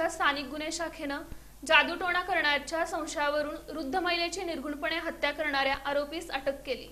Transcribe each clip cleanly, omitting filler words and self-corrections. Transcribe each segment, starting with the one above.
विभागाच्या स्थानिक गुन्हे शाखेनं जादूटोणा करण्याच्या संशयावरून वृद्ध महिलेची निर्घृणपणे हत्या करणाऱ्या आरोपीस अटक केली।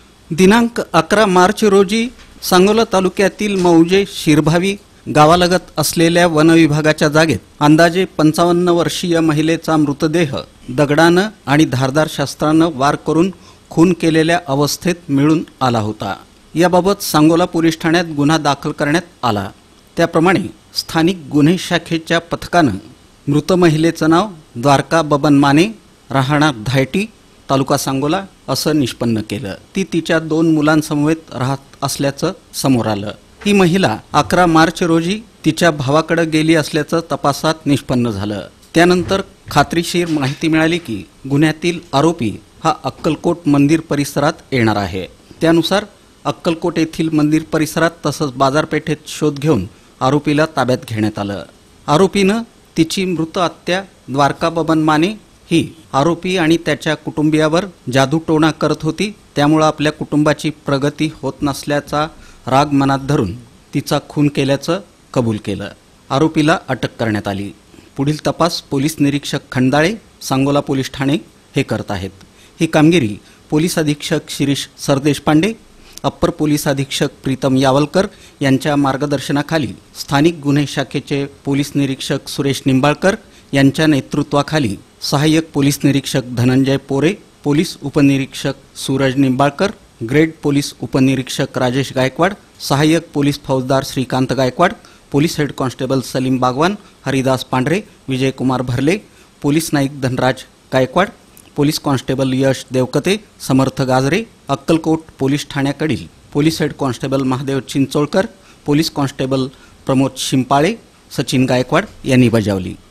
दिनांक 11 मार्च रोजी सांगोला तालुक्यातील मौजे शिरभावी गावालगत असलेल्या वन विभागाच्या जागेत अंदाजे 55 वर्षीय महिलेचा मृतदेह दगडानं आणि धारदार शस्त्रानं वार करून खून केलेल्या अवस्थेत मिळून आला होता। याबाबत सांगोला पोलीस ठाण्यात गुन्हा दाखल करण्यात आला। त्याप्रमाणे स्थानिक गुन्हे शाखेच्या पथकानं मृत महिलेचं नाव द्वारका बबन माने, राहणार धायटी, तालुका सांगोला असं निष्पन्न केलं। ती तिच्या 2 मुलांसमवेत राहत असल्याचं समोर आलं। ही महिला 11 मार्च रोजी तिच्या भावाकडे गेली असल्याचं तपासात निष्पन्न झालं। त्यानंतर खात्रीशीर माहिती मिळाली की गुन्ह्यातील आरोपी हा अक्कलकोट मंदिर परिसरात येणार आहे। त्यानुसार अक्कलकोट येथील मंदिर परिसरात तसंच बाजारपेठेत शोध घेऊन आरोपीला ताब्यात घेण्यात आलं। आरोपीनं तिची मृत आत्या द्वारका बबन माने ही आरोपी आणि त्याच्या कुटुंबियावर जादूटोणा करत होती, त्यामुळे आपल्या कुटुंबाची प्रगती होत नसल्याचा राग मनात धरून तिचा खून केल्याचं कबूल केलं। आरोपीला अटक करण्यात आली। पुढील तपास पोलीस निरीक्षक खंडाळे, सांगोला पोलीस ठाणे हे करत आहेत। ही कामगिरी पोलीस अधीक्षक शिरीष सरदेशपांडे, अप्पर पोलीस अधीक्षक प्रीतम यावलकर यांच्या मार्गदर्शनाखाली स्थानिक गुन्हे शाखेचे पोलीस निरीक्षक सुरेश निंबाळकर यांच्या नेतृत्वाखाली सहाय्यक पोलीस निरीक्षक धनंजय पोरे, पोलीस उपनिरीक्षक सूरज निंबाळकर, ग्रेड पोलीस उपनिरीक्षक राजेश गायकवाड, सहाय्यक पोलीस फौजदार Shrikant Gaikwad, police head constable Salim Bagwan, Haridas Pandhare, Vijaykumar Bharle, police नाईक Dhanraj Gaikwad, police constable Yash Devkate, Samarth Gajre, Akkalkot police ठाण्याकडील police head constable Mahadev Chincholkar, police constable Pramod Shimpale, Sachin Gaikwad यांनी बजावली।